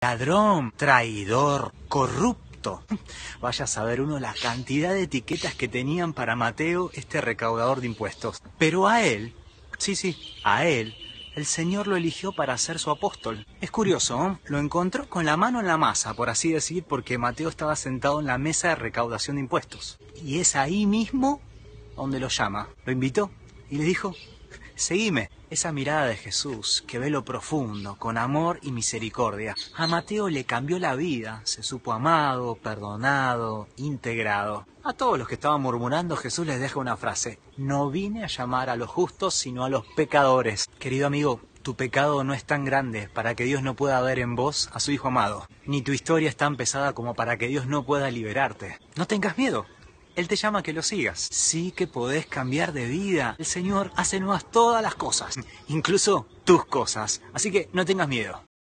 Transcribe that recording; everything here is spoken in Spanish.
ladrón, traidor, corrupto. Vaya a saber uno la cantidad de etiquetas que tenían para Mateo, este recaudador de impuestos. Pero a él, sí, a él, el Señor lo eligió para ser su apóstol. Es curioso, ¿no? Lo encontró con la mano en la masa, por así decir, porque Mateo estaba sentado en la mesa de recaudación de impuestos. Y es ahí mismo donde lo llama. Lo invitó y le dijo: seguime. Esa mirada de Jesús que ve lo profundo, con amor y misericordia, a Mateo le cambió la vida. Se supo amado, perdonado, integrado. A todos los que estaban murmurando, Jesús les deja una frase: no vine a llamar a los justos, sino a los pecadores. Querido amigo, tu pecado no es tan grande para que Dios no pueda ver en vos a su Hijo amado. Ni tu historia es tan pesada como para que Dios no pueda liberarte. No tengas miedo. Él te llama a que lo sigas. Sí que podés cambiar de vida. El Señor hace nuevas todas las cosas, incluso tus cosas. Así que no tengas miedo.